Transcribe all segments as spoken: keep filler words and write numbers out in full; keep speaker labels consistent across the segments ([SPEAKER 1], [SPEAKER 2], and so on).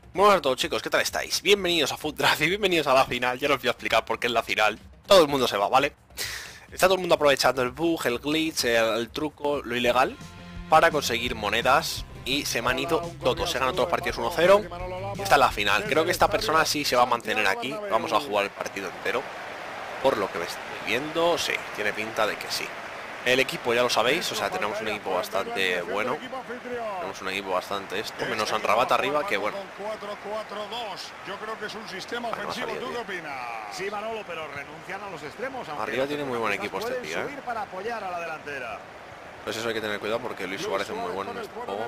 [SPEAKER 1] Buenas a todos, chicos, ¿qué tal estáis? Bienvenidos a Foot Draft y bienvenidos a la final. Ya os voy a explicar por qué es la final. Todo el mundo se va, ¿vale? Está todo el mundo aprovechando el bug, el glitch, el, el truco, lo ilegal para conseguir monedas. Y se me han ido todos, se ganan todos los partidos uno cero. Y está en la final. Creo que esta persona sí se va a mantener aquí. Vamos a jugar el partido entero. Por lo que me estoy viendo, sí, tiene pinta de que sí. El equipo ya lo sabéis, o sea, tenemos un equipo bastante bueno. Tenemos un equipo bastante esto, menos Anrabat arriba, que bueno.
[SPEAKER 2] Yo creo que es un sistema ofensivo. ¿Tú qué opinas?
[SPEAKER 3] Sí, Manolo, pero renuncian a los extremos.
[SPEAKER 1] Arriba tiene muy buen equipo este tío, ¿eh?
[SPEAKER 3] Para apoyar a la delantera.
[SPEAKER 1] Pues eso hay que tener cuidado porque Luis Suárez es muy bueno en este juego.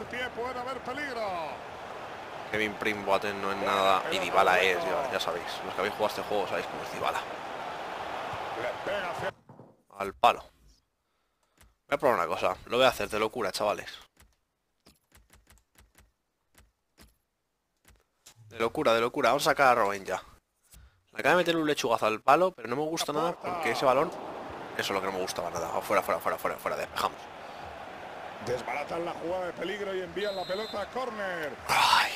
[SPEAKER 1] Kevin Prince Boateng no es nada y Dybala es, ya, ya sabéis. Los que habéis jugado este juego sabéis cómo es Dybala. Al palo. Voy a probar una cosa, lo voy a hacer de locura, chavales. De locura, de locura, vamos a sacar a Robben ya. Le acaba de meter un lechugazo al palo, pero no me gusta nada porque ese balón... Eso es lo que no me gustaba nada. Fuera, fuera, fuera, fuera, fuera, despejamos.
[SPEAKER 2] Desbaratan la jugada de peligro y envían la pelota a córner.
[SPEAKER 1] Ay.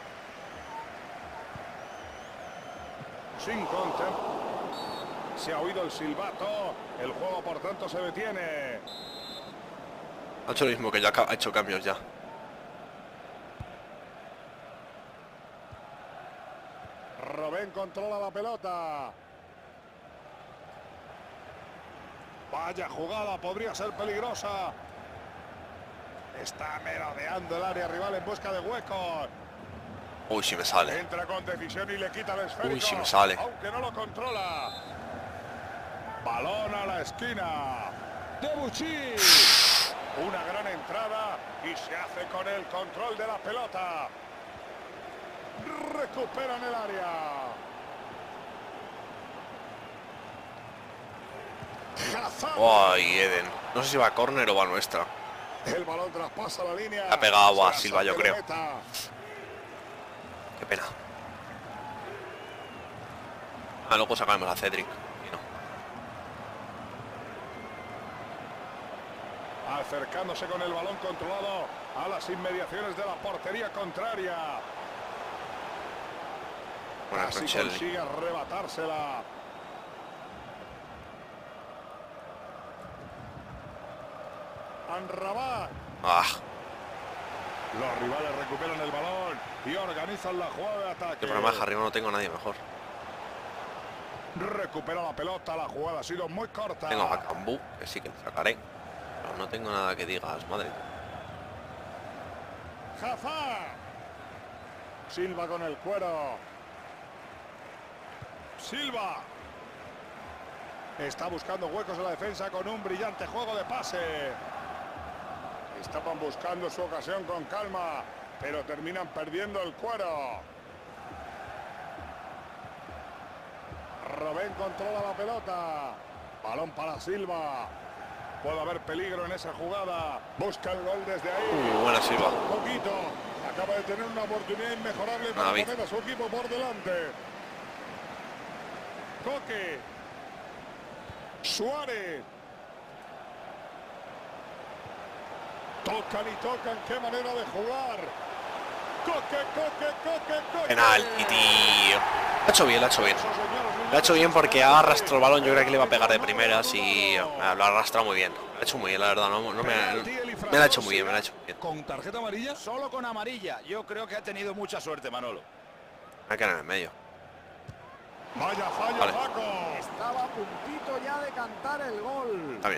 [SPEAKER 2] Sin counter. Se ha oído el silbato. El juego, por tanto, se detiene.
[SPEAKER 1] Ha hecho lo mismo que ya ha hecho cambios ya.
[SPEAKER 2] Robben controla la pelota. Vaya jugada, podría ser peligrosa. Está merodeando el área rival en busca de huecos.
[SPEAKER 1] Uy, si me sale.
[SPEAKER 2] Entra con decisión y le quita el esférico.
[SPEAKER 1] Uy, si me sale.
[SPEAKER 2] Aunque no lo controla. Balón a la esquina. Debuchy. Una gran entrada y se hace con el control de la pelota. Recuperan el área.
[SPEAKER 1] Ay, Eden. No sé si va a córner o va a nuestra.
[SPEAKER 2] El balón traspasa la línea.
[SPEAKER 1] Ha pegado a Silva, yo creo. Qué pena. Ah, luego sacamos a Cedric. Y no.
[SPEAKER 2] Acercándose con el balón controlado a las inmediaciones de la portería contraria.
[SPEAKER 1] Bueno,
[SPEAKER 2] Casi consigue arrebatársela. Anrabat.
[SPEAKER 1] Ah.
[SPEAKER 2] Los rivales recuperan el balón y organizan la jugada de ataque.
[SPEAKER 1] El problema es que arriba no tengo a nadie mejor.
[SPEAKER 2] Recupera la pelota, la jugada ha sido muy corta.
[SPEAKER 1] Tengo a Cambú, que sí que me sacaré. Pero no tengo nada que digas, madre.
[SPEAKER 2] Hazard. Silva con el cuero. Silva. Está buscando huecos en la defensa con un brillante juego de pase. Estaban buscando su ocasión con calma, pero terminan perdiendo el cuero. Robben controla la pelota. Balón para Silva. Puede haber peligro en esa jugada. Busca el gol desde ahí.
[SPEAKER 1] Uy, buena Silva.
[SPEAKER 2] Un poquito. Acaba de tener una oportunidad inmejorable para
[SPEAKER 1] David.
[SPEAKER 2] poner a su equipo por delante. Coque. Suárez. Tocan y tocan, qué manera de jugar. Coque, coque, coque, coque.
[SPEAKER 1] Penalti, tío. Lo ha hecho bien, lo ha hecho bien. Lo ha hecho bien porque ha arrastrado el balón. Yo creo que le iba a pegar de primeras y lo ha arrastrado muy bien. Lo ha hecho muy bien, la verdad. No, no me, me lo ha hecho muy bien, me lo ha hecho muy bien.
[SPEAKER 2] ¿Con tarjeta amarilla?
[SPEAKER 3] Solo con amarilla. Yo creo que ha tenido mucha suerte, Manolo.
[SPEAKER 1] Hay que ir en el medio.
[SPEAKER 2] Vaya fallo,
[SPEAKER 1] Vale.
[SPEAKER 2] Paco.
[SPEAKER 3] Estaba a puntito ya de cantar el gol.
[SPEAKER 1] Está bien.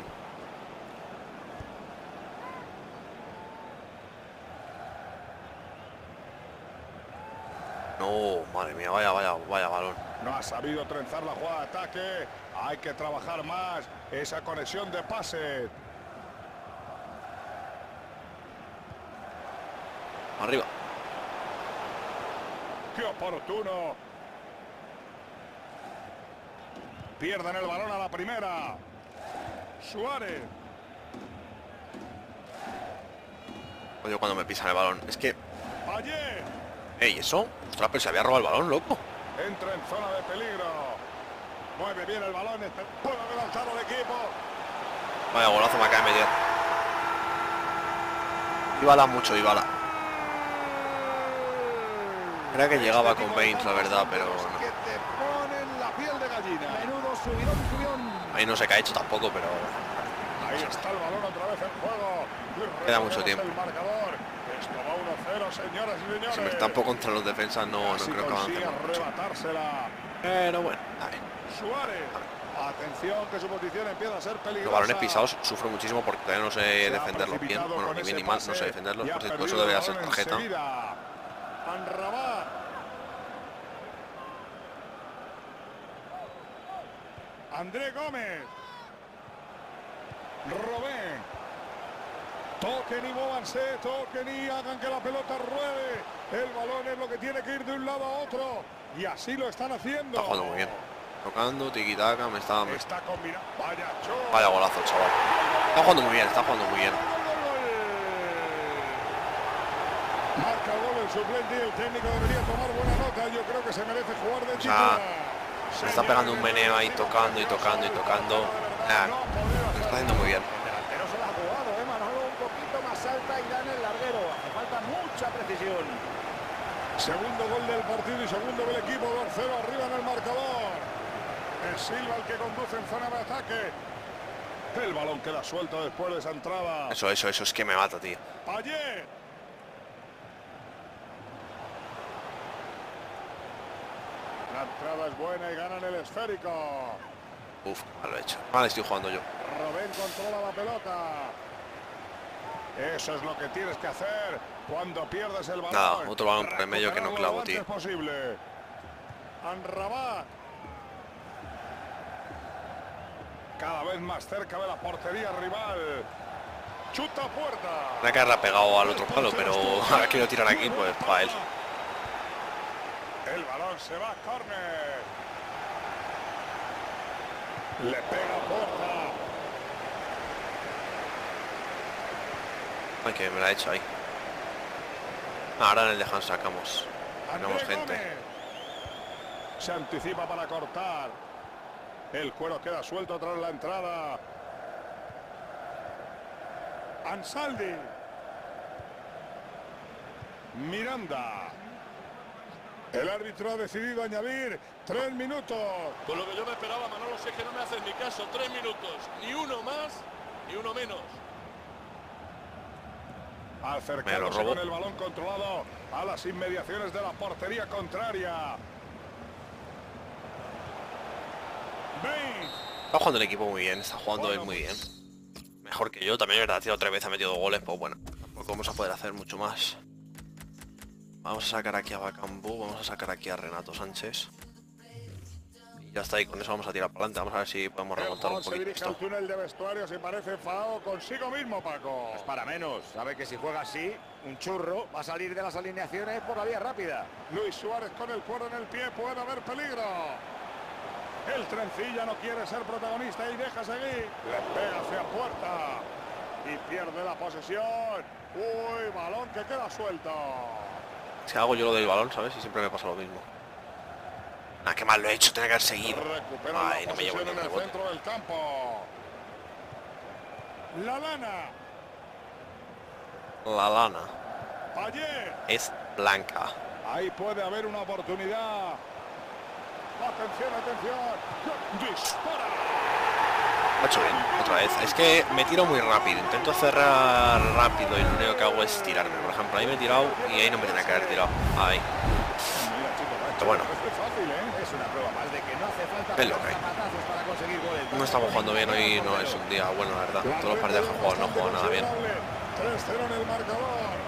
[SPEAKER 1] No, madre mía, vaya, vaya, vaya balón.
[SPEAKER 2] No ha sabido trenzar la jugada de ataque. Hay que trabajar más esa conexión de pase.
[SPEAKER 1] Arriba.
[SPEAKER 2] ¡Qué oportuno! Pierden el balón a la primera. Suárez.
[SPEAKER 1] Oye, cuando me pisan el balón. Es que...
[SPEAKER 2] Ayer.
[SPEAKER 1] Ey, ¿eso? Ostras, pero se había robado el balón, loco.
[SPEAKER 2] Entra en zona de peligro. Mueve bien el balón. Puede adelantar al equipo.
[SPEAKER 1] Vaya golazo me acaba de meter. Dybala mucho, Dybala. Creía que llegaba con Baines, la verdad, pero no.
[SPEAKER 2] Que te ponen la piel de gallina.
[SPEAKER 3] Menudo subidón, subidón.
[SPEAKER 1] Ahí no sé qué ha hecho tampoco, pero
[SPEAKER 2] Ahí está el balón otra vez en juego. Y
[SPEAKER 1] Queda mucho
[SPEAKER 2] recorremos
[SPEAKER 1] tiempo.
[SPEAKER 2] el marcador. Esto va uno cero, señoras y señores.
[SPEAKER 1] si me estampo contra los defensas no, no
[SPEAKER 2] Casi
[SPEAKER 1] creo que
[SPEAKER 2] consigue
[SPEAKER 1] avancemos mucho.
[SPEAKER 2] arrebatársela.
[SPEAKER 1] Pero bueno, a ver.
[SPEAKER 2] Suárez. Atención que su posición empieza a ser peligrosa.
[SPEAKER 1] Los balones pisados sufro muchísimo porque todavía no sé
[SPEAKER 2] Se ha
[SPEAKER 1] defenderlos bien.
[SPEAKER 2] precipitado
[SPEAKER 1] Bueno,
[SPEAKER 2] con
[SPEAKER 1] ni bien
[SPEAKER 2] ese
[SPEAKER 1] ni mal, no
[SPEAKER 2] pase
[SPEAKER 1] sé defenderlos.
[SPEAKER 2] y ha
[SPEAKER 1] Por cierto,
[SPEAKER 2] perdido
[SPEAKER 1] eso debería
[SPEAKER 2] el
[SPEAKER 1] ser
[SPEAKER 2] balón
[SPEAKER 1] tarjeta.
[SPEAKER 2] enseguida. Amrabat. André Gómez. Robén. Toquen y móvanse, toquen y hagan que la pelota ruede. El balón es lo que tiene que ir de un lado a otro. Y así lo están haciendo.
[SPEAKER 1] Está jugando muy bien. Tocando, tiki-taka, me está... me-
[SPEAKER 2] Está combinado. Vaya show.
[SPEAKER 1] Vaya golazo, chaval. Está jugando muy bien, está jugando muy bien.
[SPEAKER 2] Marca el gol el suplente y el técnico debería tomar buena nota. Yo creo que se merece jugar de
[SPEAKER 1] O sea,
[SPEAKER 2] titular.
[SPEAKER 1] me está pegando un meneo ahí, tocando y tocando y tocando. Ah, lo está haciendo muy bien.
[SPEAKER 3] El delantero se la ha jugado, ¿eh, Manolo? Un poquito más alta y da en el larguero. Hace falta mucha precisión.
[SPEAKER 2] Segundo gol del partido y segundo del equipo. dos cero arriba en el marcador. Es Silva el que conduce en zona de ataque. El balón queda suelto después de esa entrada.
[SPEAKER 1] Eso, eso, eso es que me mata, tío.
[SPEAKER 2] Payet. La entrada es buena y ganan el esférico.
[SPEAKER 1] Uf, mal lo he hecho. Mal estoy jugando yo.
[SPEAKER 2] Robén controla la pelota. Eso es lo que tienes que hacer cuando pierdes el balón.
[SPEAKER 1] Nada, otro balón por el medio que no clavo, tío.
[SPEAKER 2] Es posible. Amrabat. Cada vez más cerca de la portería rival. Chuta a puerta.
[SPEAKER 1] Tenía que haberla pegado al otro palo, pero ahora quiero tirar aquí, pues para él.
[SPEAKER 2] El balón se va a córner. Le pega a puerta.
[SPEAKER 1] Ay, que me la he hecho ahí. Ahora en el descanso sacamos. Tenemos
[SPEAKER 2] André
[SPEAKER 1] gente.
[SPEAKER 2] Gómez. Se anticipa para cortar. El cuero queda suelto tras la entrada. Ansaldi. Miranda. El árbitro ha decidido añadir tres minutos.
[SPEAKER 4] Con lo que yo me esperaba, Manolo, si es que no me hacen ni caso. Tres minutos, ni uno más, ni uno menos.
[SPEAKER 2] Acercándose con el balón controlado a las inmediaciones de la portería contraria. Baines.
[SPEAKER 1] Está jugando el equipo muy bien, está jugando él muy bien. Mejor que yo, también es verdad, tío, otra vez ha metido goles, pues bueno, tampoco vamos a poder hacer mucho más. Vamos a sacar aquí a Bakambu, vamos a sacar aquí a Renato Sánchez. Y ya está, y con eso vamos a tirar para adelante, vamos a ver si podemos
[SPEAKER 2] El
[SPEAKER 1] remontar un
[SPEAKER 2] jugador se
[SPEAKER 1] poquito
[SPEAKER 2] dirige al
[SPEAKER 1] esto.
[SPEAKER 2] túnel de vestuarios y parece enfadado consigo mismo, Paco.
[SPEAKER 3] Pues para menos. Sabe que si juega así, un churro va a salir de las alineaciones por la vía rápida.
[SPEAKER 2] Luis Suárez con el cuero en el pie, puede haber peligro. El trencilla no quiere ser protagonista y deja seguir. Le pega hacia puerta y pierde la posesión. Uy, balón que queda suelto.
[SPEAKER 1] Si hago yo lo del balón, ¿sabes? Y siempre me pasa lo mismo. Ah, qué mal lo he hecho, tenía que haber seguido.
[SPEAKER 2] Recupera
[SPEAKER 1] Ay,
[SPEAKER 2] la
[SPEAKER 1] no me llevo
[SPEAKER 2] posesión
[SPEAKER 1] ni
[SPEAKER 2] en
[SPEAKER 1] un
[SPEAKER 2] el
[SPEAKER 1] rebote.
[SPEAKER 2] centro del campo. La lana.
[SPEAKER 1] La lana
[SPEAKER 2] Payet.
[SPEAKER 1] es blanca.
[SPEAKER 2] Ahí puede haber una oportunidad. Atención, atención. Dispara.
[SPEAKER 1] Lo he hecho bien, otra vez. Es que me tiro muy rápido, intento cerrar rápido y lo único que hago es tirarme. Por ejemplo, ahí me he tirado y ahí no me tenía que haber tirado. Ahí.
[SPEAKER 2] Mira, chico,
[SPEAKER 1] Pero bueno.
[SPEAKER 2] esto es fácil, ¿eh?
[SPEAKER 3] Es una prueba más de que no hace falta
[SPEAKER 1] Es lo
[SPEAKER 3] pegar
[SPEAKER 1] que hay.
[SPEAKER 3] zapatazos para conseguir goles.
[SPEAKER 1] No estamos jugando bien hoy, no es un día bueno, la verdad. Todos los partidos que he jugado no he jugado nada bien.
[SPEAKER 2] tres cero en el marcador.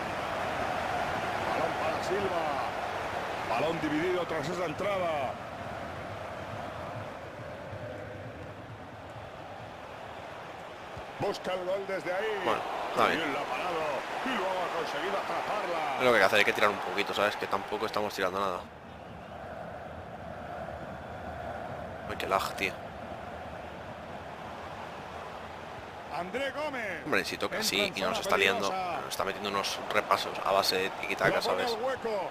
[SPEAKER 2] Balón para Silva. Balón dividido tras esa entrada. Busca el gol desde ahí.
[SPEAKER 1] Bueno, está bien.
[SPEAKER 2] Bien la ha parado y luego ha conseguido atraparla.
[SPEAKER 1] Es lo que hay que hacer, hay que tirar un poquito, ¿sabes? Que tampoco estamos tirando nada. Ay, qué lag, tío.
[SPEAKER 2] André Gómez.
[SPEAKER 1] Hombre, si toca así
[SPEAKER 2] Entra en
[SPEAKER 1] y nos
[SPEAKER 2] zona
[SPEAKER 1] está liando,
[SPEAKER 2] peligrosa.
[SPEAKER 1] nos está metiendo unos repasos a base de tiki-taka,
[SPEAKER 2] Lo pone
[SPEAKER 1] ¿sabes?
[SPEAKER 2] al hueco.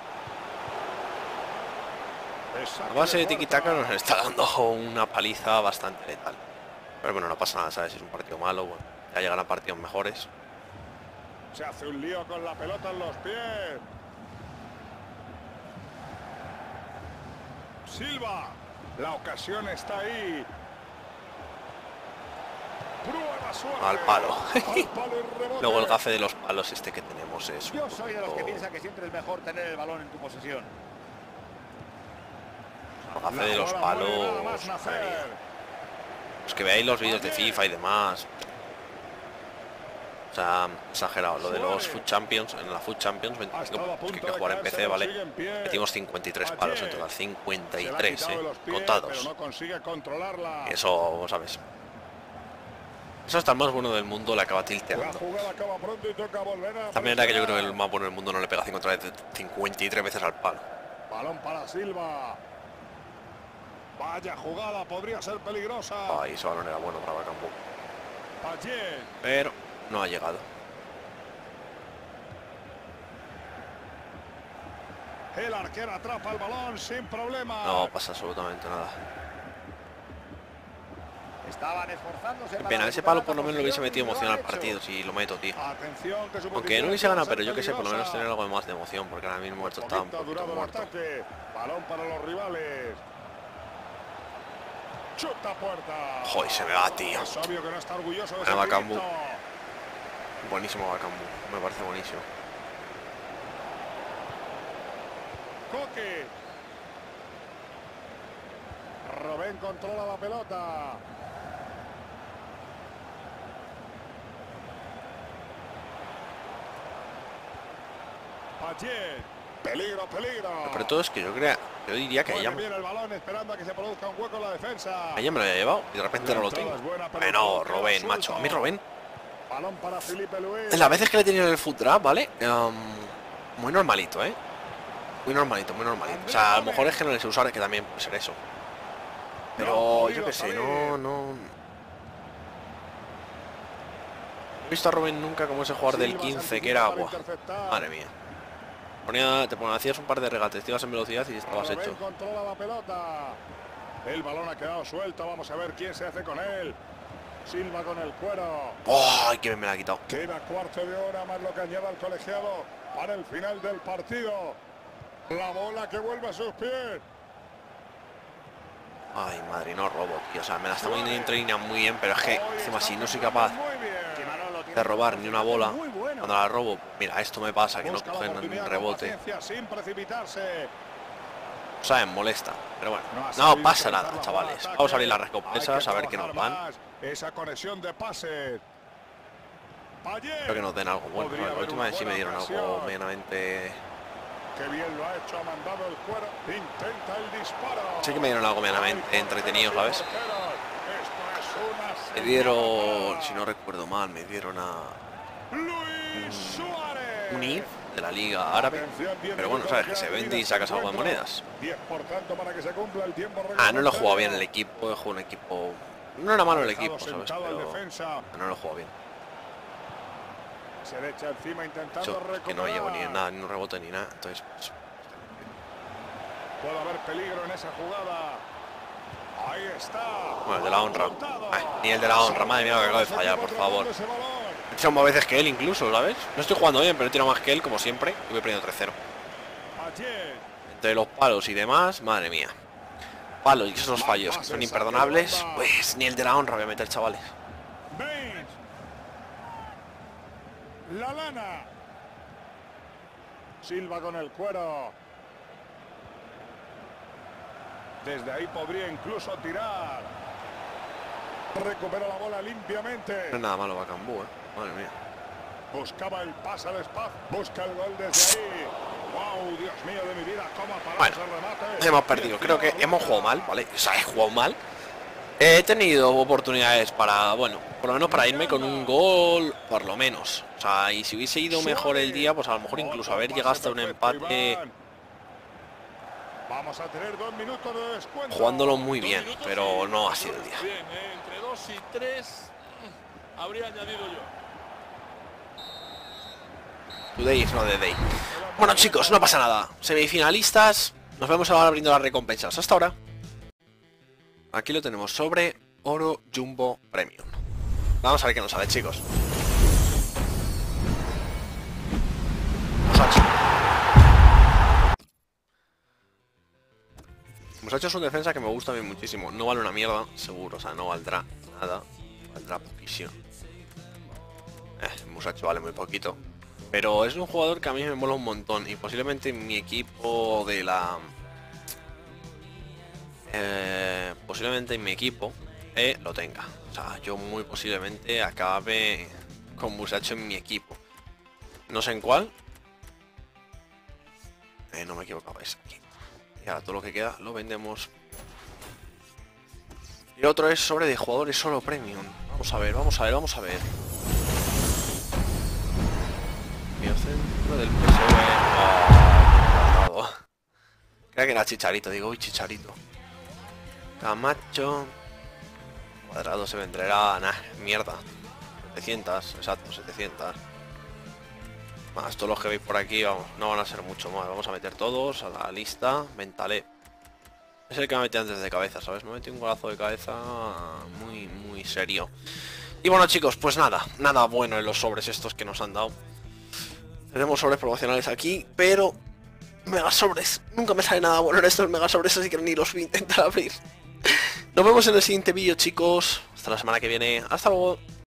[SPEAKER 2] Es
[SPEAKER 1] A base de
[SPEAKER 2] saque
[SPEAKER 1] tiki-taka
[SPEAKER 2] puerta.
[SPEAKER 1] nos está dando una paliza bastante letal. Pero bueno, no pasa nada, ¿sabes? Si es un partido malo, bueno, ya llegarán partidos mejores.
[SPEAKER 2] Se hace un lío con la pelota en los pies. Silva. La ocasión está ahí. Prueba suave.
[SPEAKER 1] Al palo.
[SPEAKER 2] Al palo y rebote.
[SPEAKER 1] Luego el gafe de los palos este que tenemos es un
[SPEAKER 3] Yo soy de los que
[SPEAKER 1] poquito-
[SPEAKER 3] piensa que siempre es mejor tener el balón en tu posesión.
[SPEAKER 1] El gafe
[SPEAKER 2] La
[SPEAKER 1] de los
[SPEAKER 2] jugada muere nada
[SPEAKER 1] palos.
[SPEAKER 2] más nacer.
[SPEAKER 1] madre mía. Pues que veáis los vídeos de FIFA y demás. O sea, exagerado. Lo de los Foot Champions, en la Foot Champions, veinticinco puntos que hay que jugar en P C, ¿vale? Metimos cincuenta y tres palos en total, cincuenta y tres, ¿eh? Contados.
[SPEAKER 2] No consigue controlarla.
[SPEAKER 1] Eso, ¿sabes? Eso hasta el más bueno del mundo le acaba
[SPEAKER 2] La
[SPEAKER 1] tilteando.
[SPEAKER 2] jugada acaba pronto y toca volver a
[SPEAKER 1] También era que yo creo que el
[SPEAKER 2] presionar.
[SPEAKER 1] más bueno del mundo no le pega cincuenta y tres veces al palo.
[SPEAKER 2] Balón para Silva. Vaya jugada, podría ser peligrosa.
[SPEAKER 1] Ay, ese balón era bueno para Bacambú.
[SPEAKER 2] Payet.
[SPEAKER 1] Pero no ha llegado.
[SPEAKER 2] El arquero atrapa el balón sin problema.
[SPEAKER 1] No pasa absolutamente nada.
[SPEAKER 3] Estaban esforzándose.
[SPEAKER 1] Qué
[SPEAKER 3] para
[SPEAKER 1] pena, ese
[SPEAKER 3] recuperar
[SPEAKER 1] palo por lo
[SPEAKER 3] la
[SPEAKER 1] menos le hubiese
[SPEAKER 3] posición
[SPEAKER 1] metido
[SPEAKER 3] y lo
[SPEAKER 1] emoción
[SPEAKER 3] han
[SPEAKER 1] al
[SPEAKER 3] hecho.
[SPEAKER 1] partido si lo meto, tío.
[SPEAKER 2] Atención, que su
[SPEAKER 1] Aunque no
[SPEAKER 2] posición
[SPEAKER 1] hubiese ganado,
[SPEAKER 2] puede
[SPEAKER 1] pero yo
[SPEAKER 2] ser
[SPEAKER 1] que sé, por lo menos
[SPEAKER 2] peligrosa.
[SPEAKER 1] tener algo más de emoción, porque ahora mismo esto está un
[SPEAKER 2] Poquito ha
[SPEAKER 1] poquito
[SPEAKER 2] durado el
[SPEAKER 1] muerto.
[SPEAKER 2] ataque. Balón para los rivales. Chuta puerta.
[SPEAKER 1] Joder, se me va, tío.
[SPEAKER 2] Es obvio que no está orgulloso de
[SPEAKER 1] Bueno,
[SPEAKER 2] ese
[SPEAKER 1] Bacambú.
[SPEAKER 2] grito.
[SPEAKER 1] Buenísimo Bacambú, me parece buenísimo.
[SPEAKER 2] Coque. Robén controla la pelota. Payet. Peligro, peligro.
[SPEAKER 1] Pero todo es que yo creo, yo diría que
[SPEAKER 2] Juega
[SPEAKER 1] ella,
[SPEAKER 2] bien el balón esperando a que se produzca un hueco en la defensa.
[SPEAKER 1] ella me lo había llevado y de repente no lo tengo. Bueno, Robén, macho. A mí Robén,
[SPEAKER 2] Balón para Felipe Luis.
[SPEAKER 1] en las veces que le he tenido en el foot draft, ¿vale? Um, muy normalito, ¿eh? Muy normalito, muy normalito. O sea, a lo mejor es que no les sé usar, que también puede ser eso. Pero yo qué sé, no, no... No he visto a Robén nunca como ese jugador del
[SPEAKER 2] Silva
[SPEAKER 1] quince
[SPEAKER 2] se
[SPEAKER 1] que era
[SPEAKER 2] anticipa
[SPEAKER 1] agua.
[SPEAKER 2] para interceptar.
[SPEAKER 1] Madre mía. Ponía, te ponías, hacías un par de regates, te ibas en velocidad y estabas
[SPEAKER 2] Robén
[SPEAKER 1] hecho.
[SPEAKER 2] controla la pelota. El balón ha quedado suelto. Vamos a ver quién se hace con él. Silva con el cuero.
[SPEAKER 1] ¡Ay, que me la ha quitado!
[SPEAKER 2] Queda cuarto de hora más lo que añada el colegiado para el final del partido. La bola que vuelve a sus pies.
[SPEAKER 1] Ay, madre, no robo, tío. O sea, me la está poniendo en línea muy bien, pero es que
[SPEAKER 2] Hoy
[SPEAKER 1] encima
[SPEAKER 2] está
[SPEAKER 1] si no soy
[SPEAKER 2] jugando
[SPEAKER 1] capaz
[SPEAKER 2] muy bien.
[SPEAKER 3] Que Manolo tiene
[SPEAKER 1] de robar ni una bola
[SPEAKER 3] muy bueno.
[SPEAKER 1] cuando la robo, mira, esto me pasa, que no
[SPEAKER 2] Busca la
[SPEAKER 1] cogen
[SPEAKER 2] oportunidad
[SPEAKER 1] un
[SPEAKER 2] con
[SPEAKER 1] rebote.
[SPEAKER 2] paciencia, sin precipitarse.
[SPEAKER 1] O sea, me molesta. Pero bueno,
[SPEAKER 2] ha
[SPEAKER 1] no
[SPEAKER 2] sabido
[SPEAKER 1] pasa
[SPEAKER 2] utilizar
[SPEAKER 1] nada,
[SPEAKER 2] la
[SPEAKER 1] chavales.
[SPEAKER 2] jugada de
[SPEAKER 1] Vamos a abrir las
[SPEAKER 2] ataque.
[SPEAKER 1] recompensas,
[SPEAKER 2] Hay
[SPEAKER 1] a ver qué nos
[SPEAKER 2] trabajar
[SPEAKER 1] dan.
[SPEAKER 2] más Esa conexión de pases. Payet.
[SPEAKER 1] Espero que nos den algo bueno.
[SPEAKER 2] Podría
[SPEAKER 1] La
[SPEAKER 2] haber
[SPEAKER 1] última
[SPEAKER 2] una
[SPEAKER 1] vez sí me
[SPEAKER 2] buena
[SPEAKER 1] dieron algo
[SPEAKER 2] ocasión.
[SPEAKER 1] medianamente...
[SPEAKER 2] Qué bien lo ha hecho, ha mandado el cuero. Intenta el disparo.
[SPEAKER 1] Sí que me dieron algo medianamente
[SPEAKER 2] Hay
[SPEAKER 1] entretenido,
[SPEAKER 2] porteros y
[SPEAKER 1] ¿sabes?
[SPEAKER 2] porteros. Esto es una
[SPEAKER 1] Me dieron,
[SPEAKER 2] señal.
[SPEAKER 1] si no recuerdo mal, me dieron a
[SPEAKER 2] Luis Suárez.
[SPEAKER 1] un I F de la Liga Árabe.
[SPEAKER 2] Atención, diez
[SPEAKER 1] Pero bueno,
[SPEAKER 2] minutos
[SPEAKER 1] sabes que
[SPEAKER 2] quedan
[SPEAKER 1] se
[SPEAKER 2] de
[SPEAKER 1] vende
[SPEAKER 2] vida
[SPEAKER 1] y sacas
[SPEAKER 2] este
[SPEAKER 1] algo de
[SPEAKER 2] encuentro.
[SPEAKER 1] monedas.
[SPEAKER 2] diez por tanto para que se cumpla el tiempo
[SPEAKER 1] Ah, no lo he jugado bien el
[SPEAKER 2] reglamentario.
[SPEAKER 1] equipo, he jugado un equipo... No era malo el
[SPEAKER 2] Dejado
[SPEAKER 1] equipo, ¿sabes?
[SPEAKER 2] sentado al
[SPEAKER 1] Pero
[SPEAKER 2] defensa.
[SPEAKER 1] no lo he jugado bien.
[SPEAKER 2] Se le echa encima intentando
[SPEAKER 1] Yo,
[SPEAKER 2] recuperar.
[SPEAKER 1] que no llevo ni nada, ni un rebote ni nada. Entonces, pues,
[SPEAKER 2] Puede haber peligro en esa jugada. Ahí está.
[SPEAKER 1] bueno, el de la honra.
[SPEAKER 2] Montado.
[SPEAKER 1] Ay, ni el de la honra, madre mía, lo que acabo de fallar, por favor.
[SPEAKER 2] Ese balón.
[SPEAKER 1] He tirado más veces que él incluso, ¿sabes? No estoy jugando bien, pero he tirado más que él, como siempre, y voy perdiendo tres cero.
[SPEAKER 2] Payet.
[SPEAKER 1] Entre los palos y demás, madre mía. Palos y esos fallos que son imperdonables, pues ni el de la honra voy a meter, chavales.
[SPEAKER 2] Baines. La lana. Silva con el cuero. Desde ahí podría incluso tirar. Recupera la bola limpiamente.
[SPEAKER 1] No es nada malo Bacambú, eh. Madre mía.
[SPEAKER 2] Buscaba el pase al espacio. Busca el gol desde ahí. Wow, Dios mío de mi vida, cómo ha parado
[SPEAKER 1] Bueno,
[SPEAKER 2] ese remate.
[SPEAKER 1] hemos perdido. Creo que hemos jugado mal, ¿vale? O sea, he jugado mal. He tenido oportunidades para, bueno, por lo menos para irme con un gol, por lo menos. O sea, y si hubiese ido mejor el día, pues a lo mejor incluso haber llegado hasta un empate
[SPEAKER 2] Vamos a tener dos minutos de descuento.
[SPEAKER 1] jugándolo muy
[SPEAKER 4] Dos
[SPEAKER 1] bien,
[SPEAKER 4] minutos
[SPEAKER 1] pero
[SPEAKER 4] y-
[SPEAKER 1] no ha sido el día.
[SPEAKER 4] Bien, eh, entre dos y tres mm, habría añadido yo.
[SPEAKER 1] Today is not the day. Bueno, chicos, no pasa nada. Semifinalistas, nos vemos ahora abriendo las recompensas. Hasta ahora. Aquí lo tenemos sobre Oro Jumbo Premium. Vamos a ver qué nos sale, chicos. Como Musacho es un defensa que me gusta a mí muchísimo. No vale una mierda, seguro, o sea, no valdrá nada. Valdrá poquísimo. Eh, Musacho vale muy poquito. Pero es un jugador que a mí me mola un montón. Y posiblemente mi equipo de la... Eh, posiblemente en mi equipo eh, lo tenga. O sea, yo muy posiblemente acabe con Musacho en mi equipo. No sé en cuál. Eh, no me he equivocado, es aquí. Y ahora todo lo que queda lo vendemos. Y el otro es sobre de jugadores solo premium. Vamos a ver, vamos a ver, vamos a ver. Centro del P S V. Oh, creo que era Chicharito, digo, uy, Chicharito. Camacho. Cuadrado se vendrá, nah, mierda. setecientos, exacto, setecientos. Más todos los que veis por aquí, vamos, no van a ser mucho más. Vamos a meter todos a la lista. Mentalé. Es el que me metí antes de cabeza, ¿sabes? Me metí un golazo de cabeza muy, muy serio. Y bueno, chicos, pues nada, nada bueno en los sobres estos que nos han dado. Tenemos sobres promocionales aquí, pero mega sobres. Nunca me sale nada bueno en estos mega sobres, así que ni los voy a intentar abrir. Nos vemos en el siguiente vídeo, chicos. Hasta la semana que viene. Hasta luego.